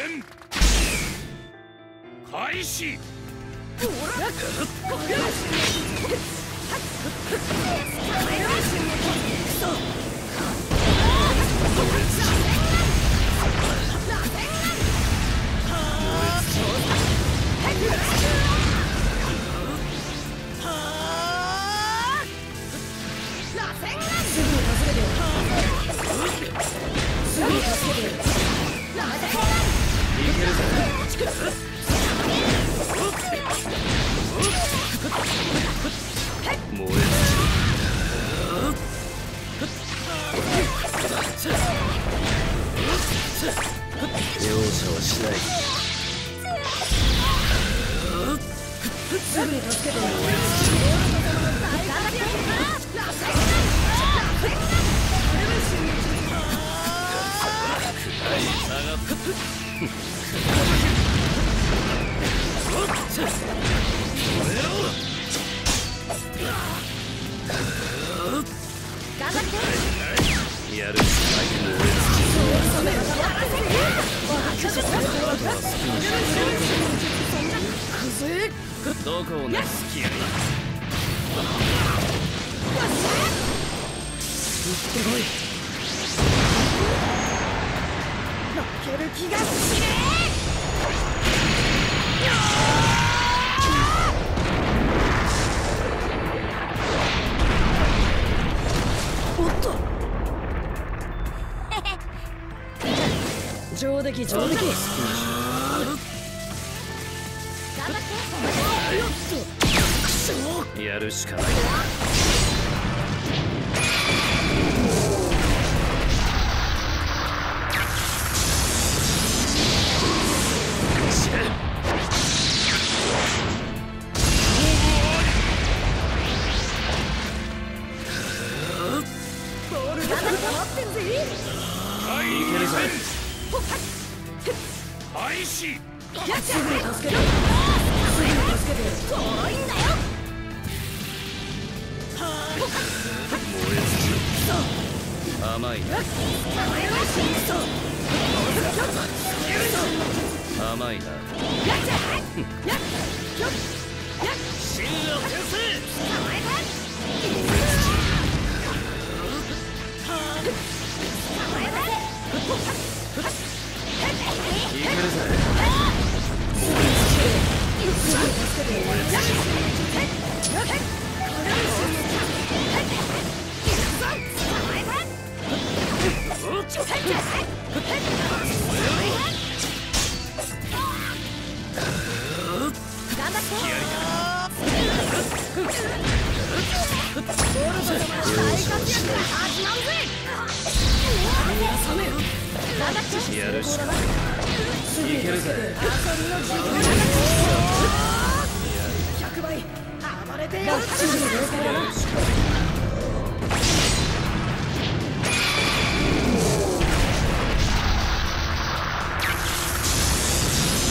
戦開始。 容赦はしない。 すぐに助けて。 やるしかない。どこをね好きやな。 行ってこい。負ける気がしねえ。おっと上出来上出来。 やるしかない。 ボールが変わってんぜ。 いけるぜ。 開始。 すぐに助ける。すぐに助ける。遠いんだよ。 燃え尽きろ。甘いな。甘いな。 真を消せ。 いけるぜ。やるしかない。いけるぜ。 100倍暴れてよ。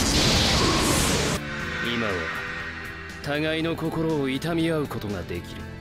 今は互いの心を痛み合うことができる。